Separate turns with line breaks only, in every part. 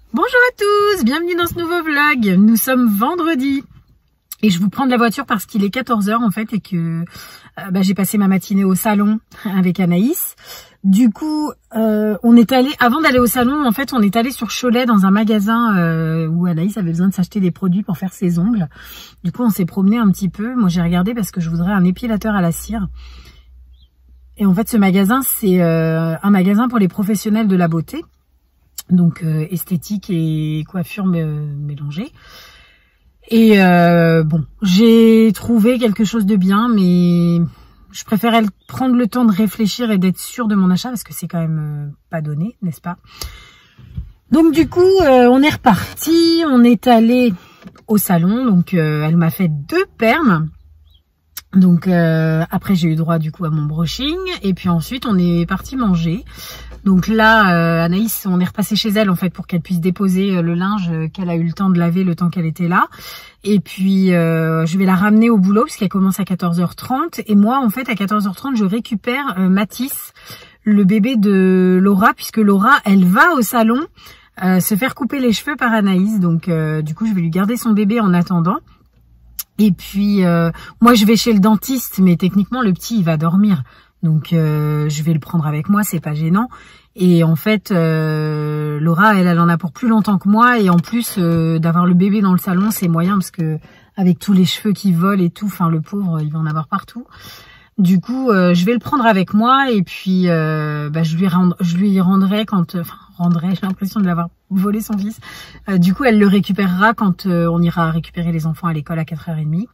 Bonjour à tous, bienvenue dans ce nouveau vlog. Nous sommes vendredi et je vous prends de la voiture parce qu'il est 14 h en fait et que j'ai passé ma matinée au salon avec Anaïs. Du coup, on est allé, avant d'aller au salon, en fait, on est allé sur Cholet dans un magasin où Anaïs avait besoin de s'acheter des produits pour faire ses ongles. Du coup, on s'est promené un petit peu. Moi, j'ai regardé parce que je voudrais un épilateur à la cire. Et en fait, ce magasin, c'est un magasin pour les professionnels de la beauté. Donc esthétique et coiffure mélangée. Et bon, j'ai trouvé quelque chose de bien, mais je préférais prendre le temps de réfléchir et d'être sûre de mon achat parce que c'est quand même pas donné, n'est-ce pas? Donc du coup, on est reparti, on est allé au salon, donc elle m'a fait 2 permes. Donc après j'ai eu droit du coup à mon brushing et puis ensuite on est parti manger. Donc là Anaïs, on est repassé chez elle en fait pour qu'elle puisse déposer le linge qu'elle a eu le temps de laver le temps qu'elle était là. Et puis je vais la ramener au boulot parce qu'elle commence à 14 h 30 et moi en fait à 14 h 30 je récupère Mathis, le bébé de Laura, puisque Laura elle va au salon se faire couper les cheveux par Anaïs. Donc du coup je vais lui garder son bébé en attendant. Et puis moi je vais chez le dentiste, mais techniquement le petit il va dormir, donc je vais le prendre avec moi, c'est pas gênant. Et en fait Laura elle en a pour plus longtemps que moi, et en plus d'avoir le bébé dans le salon c'est moyen parce que avec tous les cheveux qui volent et tout, enfin le pauvre il va en avoir partout. Du coup je vais le prendre avec moi et puis je lui rendrai quand j'ai l'impression de l'avoir volé son fils. Du coup, elle le récupérera quand on ira récupérer les enfants à l'école à 4 h 30.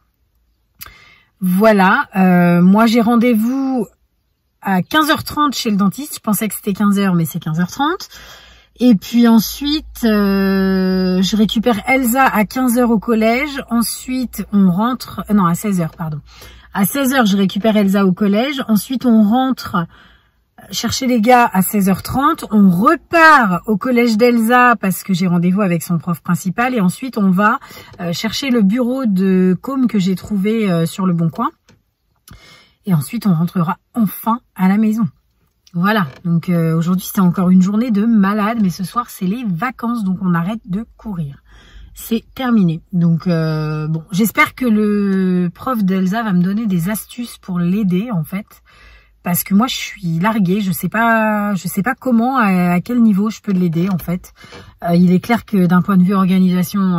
Voilà, moi j'ai rendez-vous à 15 h 30 chez le dentiste. Je pensais que c'était 15 h, mais c'est 15 h 30. Et puis ensuite, je récupère Elsa à 15 h au collège. Ensuite, on rentre... non, à 16 h, pardon. À 16 h, je récupère Elsa au collège. Ensuite, on rentre... chercher les gars à 16 h 30, on repart au collège d'Elsa parce que j'ai rendez-vous avec son prof principal, et ensuite on va chercher le bureau de com que j'ai trouvé sur le Bon Coin, et ensuite on rentrera enfin à la maison. Voilà, donc aujourd'hui c'était encore une journée de malade, mais ce soir c'est les vacances, donc on arrête de courir. C'est terminé. Donc bon, j'espère que le prof d'Elsa va me donner des astuces pour l'aider en fait. Parce que moi je suis larguée, je sais pas comment, à quel niveau je peux l'aider en fait. Il est clair que d'un point de vue organisation,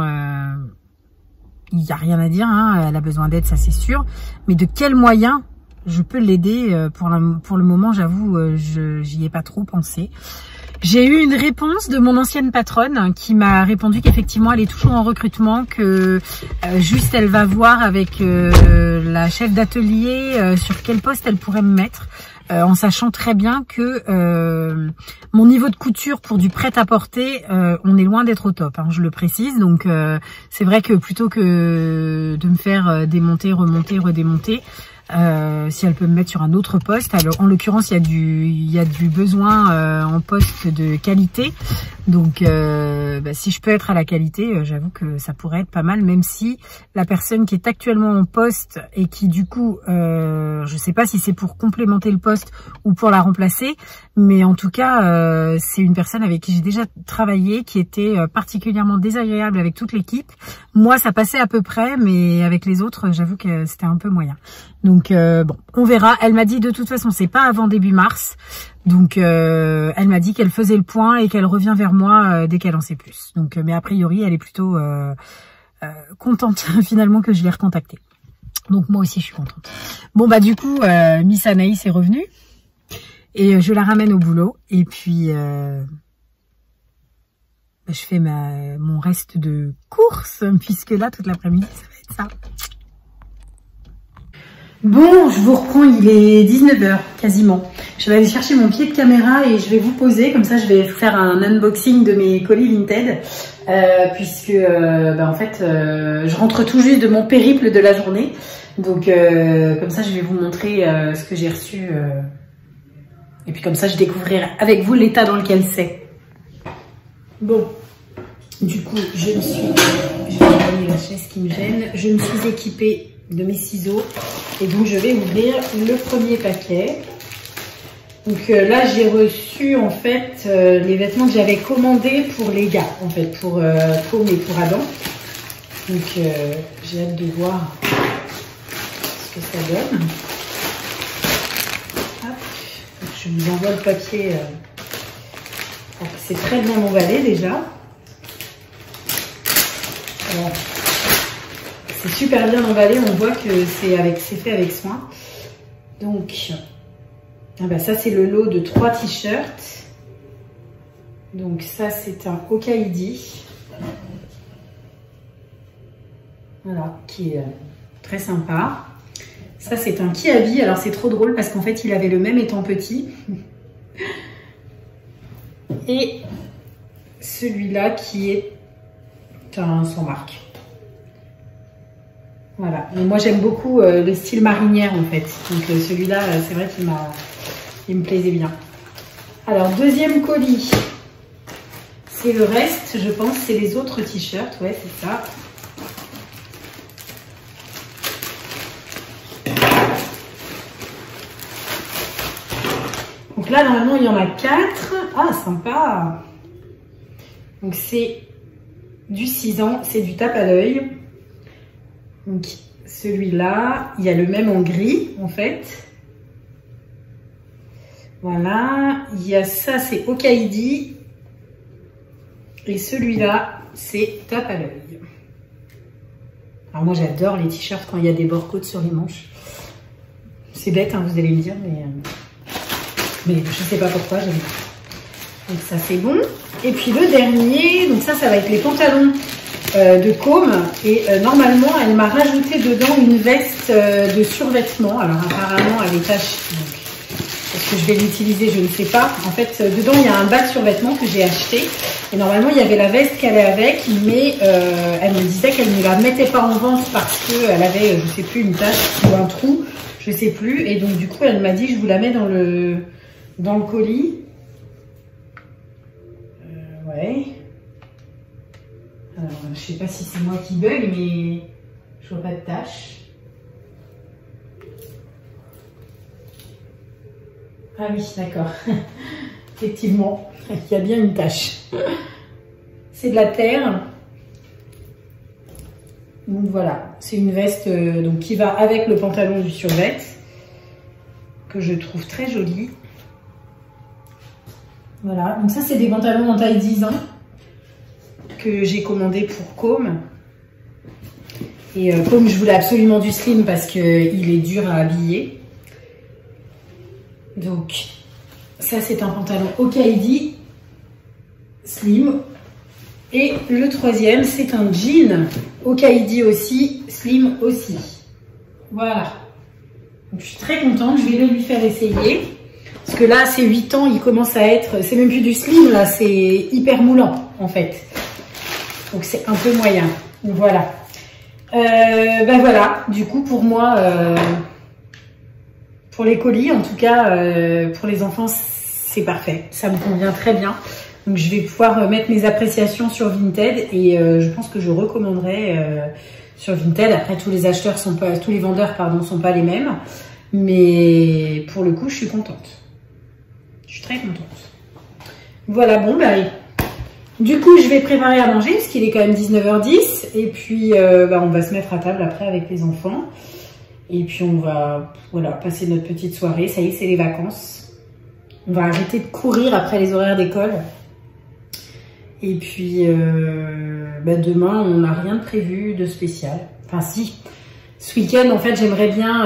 il n'y a rien à dire, hein, elle a besoin d'aide, ça c'est sûr. Mais de quel moyen je peux l'aider pour le moment, j'avoue, j'y ai pas trop pensé. J'ai eu une réponse de mon ancienne patronne qui m'a répondu qu'effectivement elle est toujours en recrutement, que juste elle va voir avec la chef d'atelier sur quel poste elle pourrait me mettre, en sachant très bien que mon niveau de couture pour du prêt-à-porter, on est loin d'être au top, hein, je le précise. Donc c'est vrai que plutôt que de me faire démonter, remonter, redémonter, si elle peut me mettre sur un autre poste. Alors en l'occurrence il y a du besoin en poste de qualité, donc si je peux être à la qualité, j'avoue que ça pourrait être pas mal, même si la personne qui est actuellement en poste et qui du coup je sais pas si c'est pour complémenter le poste ou pour la remplacer, mais en tout cas c'est une personne avec qui j'ai déjà travaillé, qui était particulièrement désagréable avec toute l'équipe. Moi ça passait à peu près, mais avec les autres j'avoue que c'était un peu moyen. Donc bon, on verra. Elle m'a dit de toute façon c'est pas avant début mars. Donc elle m'a dit qu'elle faisait le point et qu'elle revient vers moi dès qu'elle en sait plus. Donc mais a priori elle est plutôt contente finalement que je l'ai recontactée. Donc moi aussi je suis contente. Bon bah du coup Miss Anaïs est revenue et je la ramène au boulot, et puis je fais mon reste de course, puisque là toute l'après-midi ça va être ça. Bon, je vous reprends, il est 19 h quasiment. Je vais aller chercher mon pied de caméra et je vais vous poser, comme ça je vais faire un unboxing de mes colis Vinted, puisque en fait je rentre tout juste de mon périple de la journée. Donc comme ça je vais vous montrer ce que j'ai reçu, et puis comme ça je découvrirai avec vous l'état dans lequel c'est. Bon, du coup je vais enlever la chaise qui me gêne, je me suis équipée de mes ciseaux et donc je vais ouvrir le premier paquet. Donc là, j'ai reçu en fait les vêtements que j'avais commandés pour les gars, en fait, pour Côme et pour Adam. Donc j'ai hâte de voir ce que ça donne. Hop. Donc, je vous envoie le papier. C'est très bien emballé déjà. C'est super bien emballé, on voit que c'est fait avec soin. Donc, ah bah ça c'est le lot de 3 t-shirts. Donc ça c'est un Okaidi. Voilà, qui est très sympa. Ça c'est un Kiabi, alors c'est trop drôle parce qu'en fait il avait le même étant petit. Et celui-là qui est un sans marque. Voilà, mais moi j'aime beaucoup le style marinière en fait. Donc celui-là, c'est vrai qu'il me plaisait bien. Alors deuxième colis, c'est le reste, je pense, c'est les autres t-shirts, ouais c'est ça. Donc là normalement il y en a 4. Ah sympa. Donc c'est du 6 ans, c'est du tape à l'œil. Donc celui-là, il y a le même en gris en fait. Voilà, il y a ça, c'est Okaidi. Et celui-là, c'est tape à l'œil. Alors moi j'adore les t-shirts quand il y a des bords-côtes sur les manches. C'est bête, hein, vous allez me dire, mais je sais pas pourquoi, j'aime bien. Donc ça c'est bon. Et puis le dernier, donc ça va être les pantalons de Côme. Et normalement, elle m'a rajouté dedans une veste de survêtement. Alors apparemment, elle est tachée. Est-ce que je vais l'utiliser? Je ne sais pas. En fait, dedans, il y a un bas de survêtement que j'ai acheté. Et normalement, il y avait la veste qu'elle est avec. Mais elle me disait qu'elle ne la mettait pas en vente parce qu'elle avait, je sais plus, une tache ou un trou. Je sais plus. Et donc, du coup, elle m'a dit, je vous la mets dans le colis. Ouais. Alors, je sais pas si c'est moi qui bug, mais je vois pas de tache. Ah oui, d'accord. Effectivement, il y a bien une tache. C'est de la terre. Donc voilà, c'est une veste donc, qui va avec le pantalon du survêt, que je trouve très joli. Voilà, donc ça c'est des pantalons en taille 10 ans que j'ai commandé pour Côme. Et Côme, je voulais absolument du slim parce qu'il est dur à habiller. Donc ça c'est un pantalon Okaidi slim. Et le troisième c'est un jean Okaidi aussi, slim aussi. Voilà. Donc, je suis très contente, je vais le lui faire essayer. Parce que là, c'est 8 ans, il commence à être... C'est même plus du slim, là, c'est hyper moulant, en fait. Donc, c'est un peu moyen. Donc, voilà. Ben voilà, du coup, pour moi, pour les colis, en tout cas, pour les enfants, c'est parfait. Ça me convient très bien. Donc, je vais pouvoir mettre mes appréciations sur Vinted. Et je pense que je recommanderai sur Vinted. Après, tous les acheteurs sont pas... Tous les vendeurs, pardon, sont pas les mêmes. Mais pour le coup, je suis contente. Je suis très contente. Voilà, bon, bah, du coup, je vais préparer à manger parce qu'il est quand même 19h10. Et puis, on va se mettre à table après avec les enfants. Et puis, on va voilà, passer notre petite soirée. Ça y est, c'est les vacances. On va arrêter de courir après les horaires d'école. Et puis, demain, on n'a rien de prévu de spécial. Enfin, si. Ce week-end, en fait, j'aimerais bien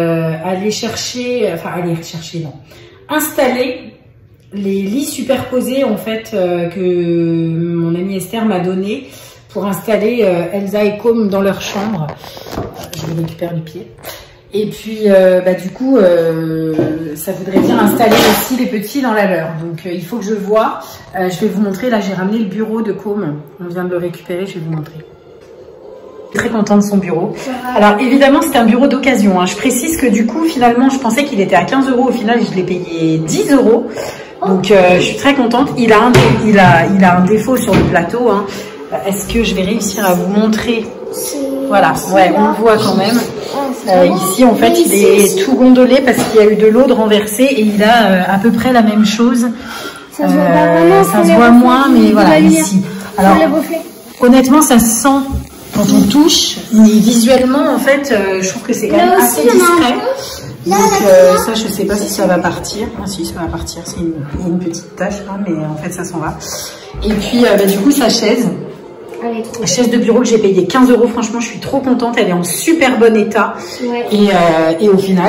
installer les lits superposés, en fait, que mon amie Esther m'a donné pour installer Elsa et Côme dans leur chambre. Je vais récupérer du pied. Et puis, du coup, ça voudrait dire installer aussi les petits dans la leur. Donc, il faut que je vois. Je vais vous montrer. Là, j'ai ramené le bureau de Côme. On vient de le récupérer. Je vais vous montrer. Très contente de son bureau. Alors évidemment c'est un bureau d'occasion, hein. Je précise que du coup finalement je pensais qu'il était à 15 €, au final je l'ai payé 10 €. Donc je suis très contente. Il a un défaut sur le plateau, hein. Est-ce que je vais réussir à vous montrer? Voilà, ouais, on le voit quand même. Ici, en fait, il est tout gondolé parce qu'il y a eu de l'eau de renversée et il a à peu près la même chose.
Ça se voit pas vraiment.
Ça se voit moins, mais voilà, ici. Alors, honnêtement, ça se sent quand on touche, mais visuellement, en fait, je trouve que c'est quand même assez discret. Donc ça, je sais pas si ça va partir. Ah si, ça va partir. C'est une petite tache, hein, mais en fait, ça s'en va. Et puis, du coup, sa chaise. Chaise de bureau que j'ai payé 15 €. Franchement, je suis trop contente. Elle est en super bon état. Ouais. Et au final,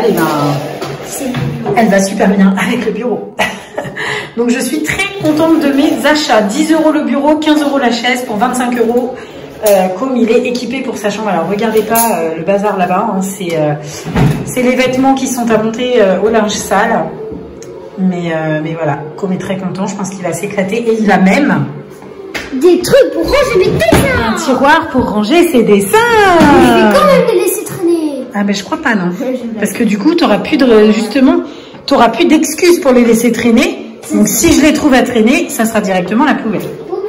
elle va super bien avec le bureau. Donc, je suis très contente de mes achats. 10 € le bureau, 15 € la chaise pour 25 €. Comme il est équipé pour sa chambre. Alors regardez pas le bazar là-bas, hein, c'est les vêtements qui sont à monter au linge sale, mais voilà, Com est très content, je pense qu'il va s'éclater et il a même
des trucs pour ranger mes dessins,
un tiroir pour ranger ses dessins.
Mais je vais quand même les laisser traîner.
Ah ben je crois pas, non, parce que du coup t'auras plus de, justement t'auras plus d'excuses pour les laisser traîner, donc si je les trouve à traîner, ça sera directement la poubelle.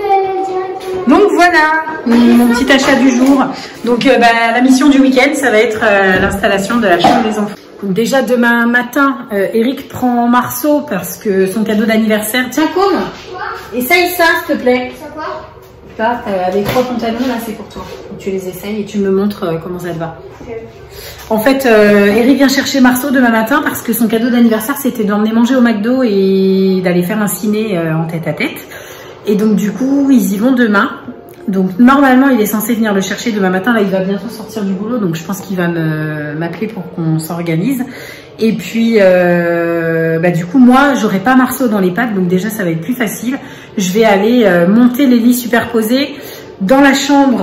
Donc voilà, mon petit achat du jour. Donc la mission du week-end, ça va être l'installation de la chambre des enfants. Donc déjà demain matin, Eric prend Marceau parce que son cadeau d'anniversaire. Tiens, Com, essaye ça, s'il te plaît.
Ça quoi?
Ça, avec 3 pantalons, là, c'est pour toi. Donc, tu les essayes et tu me montres comment ça te va. Okay. En fait, Eric vient chercher Marceau demain matin parce que son cadeau d'anniversaire, c'était d'emmener manger au McDo et d'aller faire un ciné en tête-à-tête. Et donc du coup, ils y vont demain. Donc normalement, il est censé venir le chercher demain matin. Là, il va bientôt sortir du boulot. Donc je pense qu'il va m'appeler pour qu'on s'organise. Et puis, du coup, moi, j'aurai pas Marceau dans les pattes. Donc déjà, ça va être plus facile. Je vais aller monter les lits superposés dans la chambre.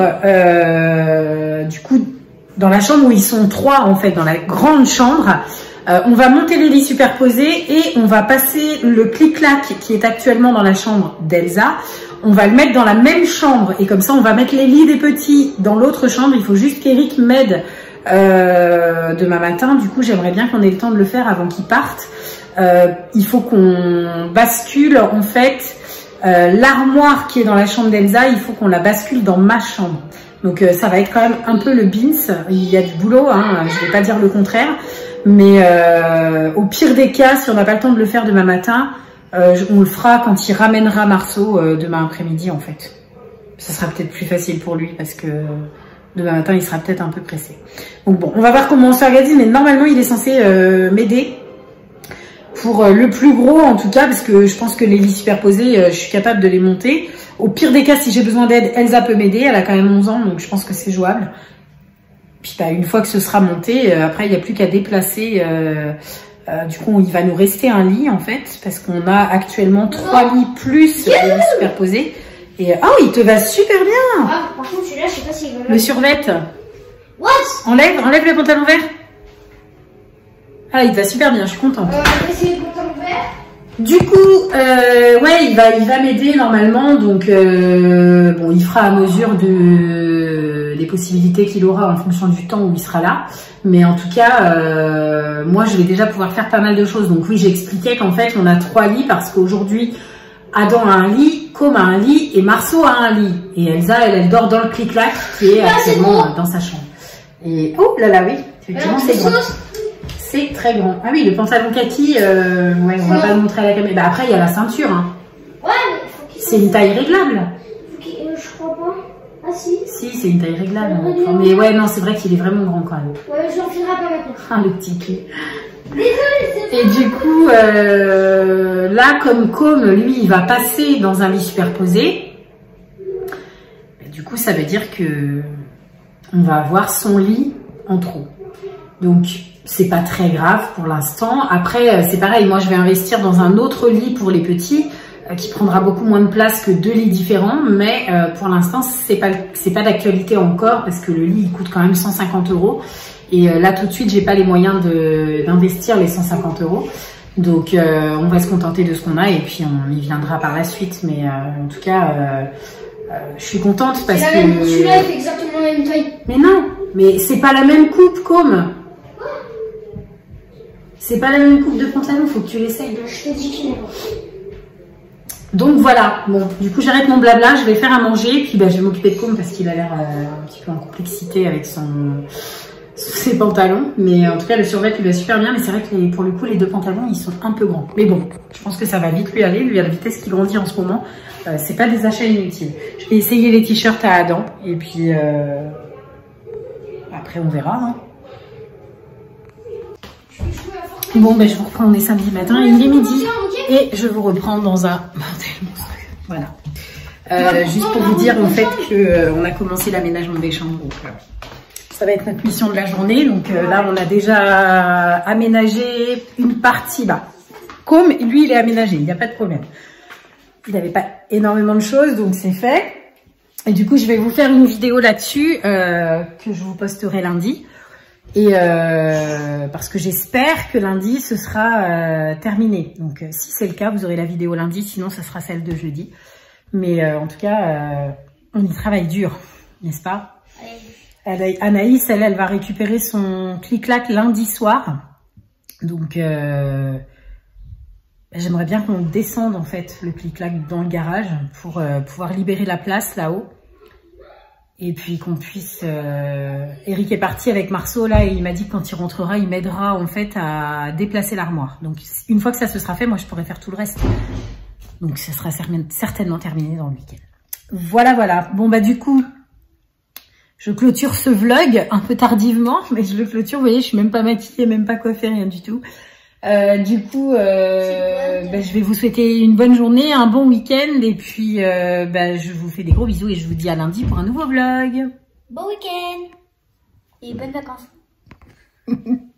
Du coup, dans la chambre où ils sont 3, en fait, dans la grande chambre. On va monter les lits superposés et on va passer le clic-clac qui est actuellement dans la chambre d'Elsa. On va le mettre dans la même chambre et comme ça on va mettre les lits des petits dans l'autre chambre. Il faut juste qu'Eric m'aide demain matin. Du coup, j'aimerais bien qu'on ait le temps de le faire avant qu'il parte. Il faut qu'on bascule en fait l'armoire qui est dans la chambre d'Elsa. Il faut qu'on la bascule dans ma chambre. Donc ça va être quand même un peu le beans. Il y a du boulot, hein, je vais pas dire le contraire. Mais au pire des cas, si on n'a pas le temps de le faire demain matin, on le fera quand il ramènera Marceau demain après-midi en fait. Ça sera peut-être plus facile pour lui parce que demain matin, il sera peut-être un peu pressé. Donc bon, on va voir comment on s'organise, mais normalement, il est censé m'aider pour le plus gros en tout cas, parce que je pense que les lits superposés, je suis capable de les monter. Au pire des cas, si j'ai besoin d'aide, Elsa peut m'aider. Elle a quand même 11 ans, donc je pense que c'est jouable. Puis une fois que ce sera monté, après il n'y a plus qu'à déplacer. Du coup, il va nous rester un lit en fait, parce qu'on a actuellement 3 lits plus les lits superposés. Et oh, il te va super bien.
Ah, par contre, celui-là, je sais pas s'il va.
Le survêt.
What?
Enlève le pantalon vert. Ah, il te va super bien. Je suis contente.
C'est le pantalon vert.
Du coup, ouais, il va m'aider normalement. Donc, bon, il fera à mesure des possibilités qu'il aura en fonction du temps où il sera là. Mais en tout cas, moi, je vais déjà pouvoir faire pas mal de choses. Donc oui, j'expliquais qu'en fait, on a 3 lits parce qu'aujourd'hui, Adam a un lit, Com a un lit et Marceau a un lit. Et Elsa, elle dort dans le clic-clac qui est actuellement dans sa chambre. Et oh là là, oui, effectivement, c'est grand. C'est très grand. Ah oui, le pantalon kaki, ouais, on va pas le montrer à la caméra. Bah après, il y a la ceinture. Hein.
Ouais, mais faut qu'il
c'est une taille réglable.
Je crois pas. Ah si.
Si, c'est une taille réglable. Enfin, mais ouais, non, c'est vrai qu'il est vraiment grand quand même.
Ouais, je l'enfilerai pas maintenant.
Ah, le petit cul.
Désolée,
et du coup, là, comme Com, lui, il va passer dans un lit superposé. Du coup, ça veut dire que on va avoir son lit en trop. Donc, c'est pas très grave pour l'instant. Après, c'est pareil, moi, je vais investir dans un autre lit pour les petits qui prendra beaucoup moins de place que 2 lits différents. Mais pour l'instant, c'est pas d'actualité encore parce que le lit, il coûte quand même 150 €. Et là, tout de suite, j'ai pas les moyens d'investir les 150 €. Donc, on va se contenter de ce qu'on a et puis on y viendra par la suite. Mais en tout cas, je suis contente parce que...
Celui-là, il fait exactement la même taille.
Mais non, mais c'est pas la même coupe, Com. C'est pas la même coupe de pantalon, faut que tu l'essayes.
Je te dis qu'il est bon.
Donc voilà, bon, du coup j'arrête mon blabla, je vais faire à manger, puis bah, je vais m'occuper de Com parce qu'il a l'air un petit peu en complexité avec ses pantalons. Mais en tout cas, le survêt lui va super bien. Mais c'est vrai que pour le coup, les deux pantalons, ils sont un peu grands. Mais bon, je pense que ça va vite lui aller. Lui, à la vitesse qu'il grandit en ce moment, c'est pas des achats inutiles. Je vais essayer les t-shirts à Adam. Et puis, après, on verra. Hein. Bon, ben, je vous reprends, on est samedi matin. Il est midi. Et je vous reprends dans un... Voilà. Juste pour vous dire, en fait, qu'on a commencé l'aménagement des chambres. Donc, ça va être notre mission de la journée. Donc là, on a déjà aménagé une partie. Bah, comme lui, il est aménagé, il n'y a pas de problème. Il n'avait pas énormément de choses, donc c'est fait. Et du coup, je vais vous faire une vidéo là-dessus que je vous posterai lundi. Et parce que j'espère que lundi, ce sera terminé. Donc si c'est le cas, vous aurez la vidéo lundi. Sinon, ça sera celle de jeudi. Mais en tout cas, on y travaille dur, n'est-ce pas? Anaïs, elle va récupérer son clic-clac lundi soir. Donc, j'aimerais bien qu'on descende en fait le clic-clac dans le garage pour pouvoir libérer la place là-haut. Et puis qu'on puisse... Eric est parti avec Marceau là et il m'a dit que quand il rentrera, il m'aidera en fait à déplacer l'armoire. Donc, une fois que ça se sera fait, moi je pourrai faire tout le reste. Donc, ça sera certainement terminé dans le week-end. Voilà, voilà. Bon, bah du coup... Je clôture ce vlog un peu tardivement, mais je le clôture. Vous voyez, je suis même pas maquillée, même pas coiffée, rien du tout. Du coup, je vais vous souhaiter une bonne journée, un bon week-end. Et puis, je vous fais des gros bisous et je vous dis à lundi pour un nouveau vlog.
Bon week-end et bonnes vacances.